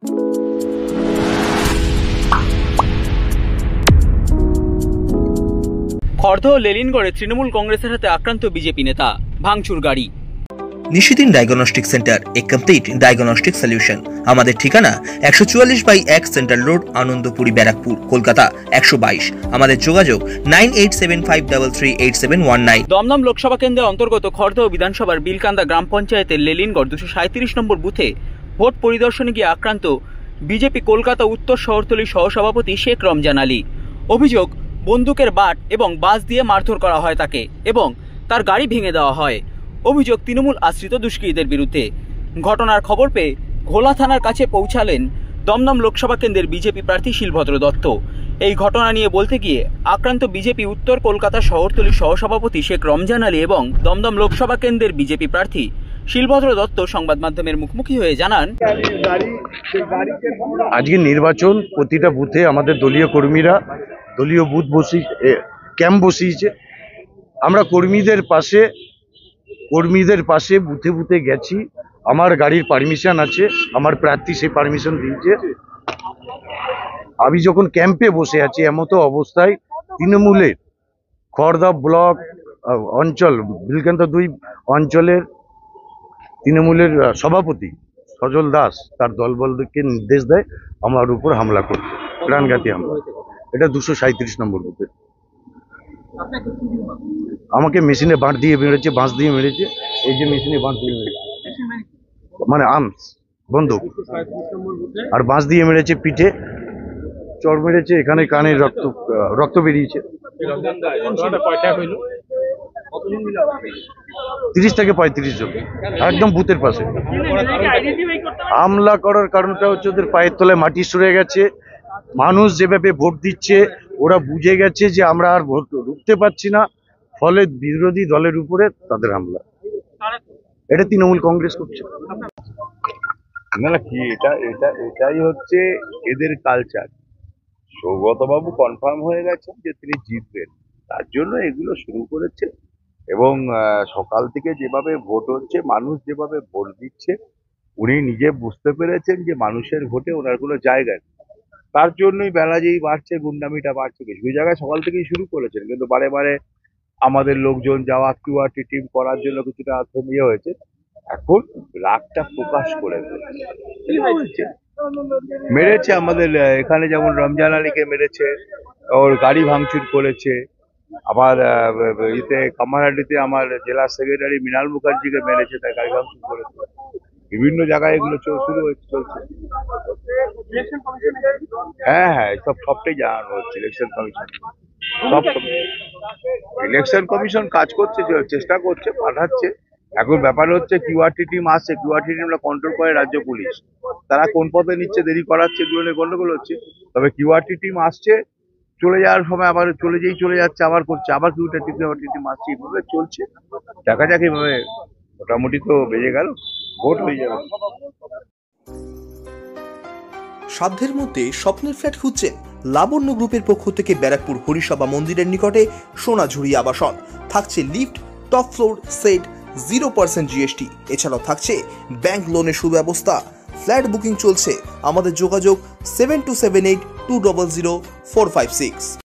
খড়দহ লেলিনগড়ে তৃণমূল কংগ্রেসের হাতে আক্রান্ত বিজেপি নেতা, ভাঙচুর গাড়ি। Nishidin diagnostic centre, a complete diagnostic solution. আমাদের ঠিকানা 144/1 সেন্ট্রাল রোড, আনন্দপুরি, ব্যারাকপুর, কলকাতা 122। আমাদের যোগাযোগ 9875338719। দমদম লোকসভা কেন্দ্রের অন্তর্গত খড়দহ বিধানসভার বিলকান্দা গ্রাম পঞ্চায়েতের লেলিনগড় 237 নম্বর বুথে ভোট পরিদর্শনে গিয়ে আক্রান্ত বিজেপি কলকাতা উত্তর শহরতলির সহসভাপতি শেখ রমজান আলী। অভিযোগ, বন্দুকের বাট এবং বাস দিয়ে মারধর করা হয় তাকে এবং তার গাড়ি ভেঙে দেওয়া হয়। অভিযোগ তৃণমূল আশ্রিত দুষ্কৃতীদের বিরুদ্ধে। ঘটনার খবর পেয়ে ঘোলা থানার কাছে পৌঁছালেন দমদম লোকসভা কেন্দ্রের বিজেপি প্রার্থী শিলভদ্র দত্ত। এই ঘটনা নিয়ে বলতে গিয়ে আক্রান্ত বিজেপি উত্তর কলকাতা শহরতলির সহসভাপতি শেখ রমজান আলী এবং দমদম লোকসভা কেন্দ্রের বিজেপি প্রার্থী শিলভদ্র দত্ত সংবাদ মাধ্যমের মুখোমুখি হয়ে জানান, আজকে নির্বাচন, প্রতিটা বুথে আমাদের দলীয় কর্মীরা দলীয় বুথ ক্যাম্প বসিয়েছে। আমরা কর্মীদের পাশে বুথে বুথে গেছি। আমার গাড়ির পারমিশন আছে, আমার প্রার্থী সেই পারমিশন দিয়েছে। আমি যখন ক্যাম্পে বসে আছি এমতো অবস্থায় তৃণমূলের খড়দহ ব্লক অঞ্চল বিলকান্দা 2 অঞ্চলের তৃণমূলের সভাপতি সজল দাস তার দলবলকে নির্দেশ দেয় আমার উপর হামলা করতে, প্রাণঘাতী হামলা। এটা 237 নম্বর বুথে। আমাকে মেশিনে বাঁট দিয়ে মেরেছে, বাঁশ দিয়ে মেরেছে। এই যে মেশিনে বাঁট দিয়ে মেরেছে, মানে আর্মস, বন্দুক, আর বাঁশ দিয়ে মেরেছে, পিঠে চড় মেরেছে, এখানে কানে রক্ত বেরিয়েছে। 30 থেকে 35 জন একদম বুথের পাশে। হামলা করার কারণটা হচ্ছে ওদের পায়ের তলায় মাটি সরে গেছে। মানুষ যেভাবে ভোট দিচ্ছে ওরা বুঝে গেছে যে আমরা আর ভোট রুখতে পারছি না, ফলে বিরোধী দলের উপরে তাদের হামলা। এটা তৃণমূল কংগ্রেস করছে না কি, এটাই হচ্ছে এদের কালচার। সৌগতবাবু কনফার্ম হয়ে গেছেন যে তিনি জিতবেন, তার জন্য এগুলো শুরু করেছে। এবং সকাল থেকে যেভাবে ভোট হচ্ছে, মানুষ যেভাবে ভোট দিচ্ছে, উনি নিজে বুঝতে পেরেছেন যে মানুষের ভোটে ওনার কোনো জায়গা নেই। তার জন্যই বেলা যেই বাড়ছে, গুন্ডামিটা বাড়ছে। কিছু জায়গায় সকাল থেকেই শুরু করেছেন, কিন্তু বারে বারে আমাদের লোকজন যাওয়া কিউআরটি টিম করার জন্য কিছুটা থেমিয়ে হয়েছে। এখন রাগটা প্রকাশ করে মেরেছে। আমাদের এখানে যেমন রমজান আলীকে মেরেছে, ওর গাড়ি ভাঙচুর করেছে। আবার কামারহাটিতে আমার জেলা সেক্রেটারি মৃণাল মুখার্জিকে মেরেছে, তাই গাড়ি ভাঙচুর করেছে। বিভিন্ন জায়গায় এগুলো শুরু চলছে। হ্যাঁ, সবটাই জানানো হচ্ছে। ইলেকশন কমিশন কাজ করছে, চেষ্টা করছে, পাঠাচ্ছে। এখন ব্যাপার হচ্ছে কিউআরটি টিম আসছে, কিউআরটি টিমটা কন্ট্রোল করে রাজ্য পুলিশ। তারা কোন পথে নিচ্ছে, দেরি করাচ্ছে, এগুলো নিয়ে গন্ডগোল হচ্ছে। তবে কিউআরটি টিম আসছে, চলে যাওয়ার সময় আবার চলে যাচ্ছে, আবার করছে, আবার কিউআরটি টিম আসছে, এইভাবে চলছে। দেখা যাক, এইভাবে মোটামুটি তো বেজে গেল, ভোট হয়ে যাবে। সাধ্যের মধ্যে স্বপ্নের ফ্ল্যাট খুঁজছেন? লাবণ্য গ্রুপের পক্ষ থেকে ব্যারাকপুর হরিসভা মন্দিরের নিকটে সোনাঝুরি আবাসন। থাকছে lift, top floor, set, 0% GST. এছাড়াও থাকছে ব্যাংক লোনের সুব্যবস্থা। ফ্ল্যাট বুকিং চলছে। আমাদের যোগাযোগ 7278200456।